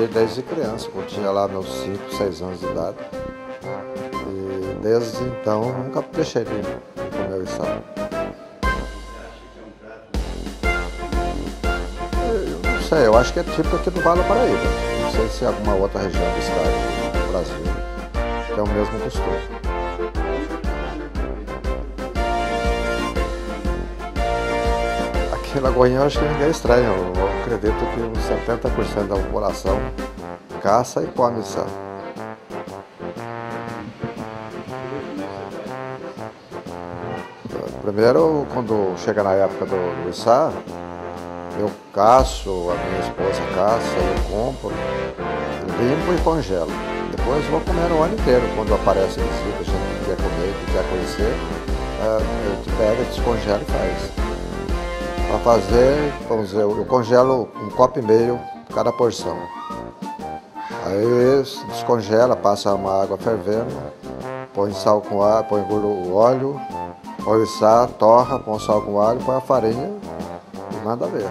curti desde criança, curtia lá meus 5, 6 anos de idade. E desde então nunca deixei de comer o içá. Eu não sei, eu acho que é tipo aqui do Vale do Paraíba. Não sei se alguma outra região do estado do Brasil tem o mesmo costume. Aqui em Lagoinha eu acho que ninguém é estranho. Eu acredito que uns 70% da população caça e come içá. Primeiro, quando chega na época do içá, eu caço, a minha esposa caça, eu compro, limpo e congelo. Depois vou comer o ano inteiro. Quando aparece visita, gente que quer comer, que quer conhecer, a gente pega, descongela e faz. Para fazer, vamos dizer, eu congelo 1,5 copo cada porção. Aí descongela, passa uma água fervendo, põe sal com alho, põe o óleo, põe o içá, torra, põe sal com alho, põe a farinha e manda ver.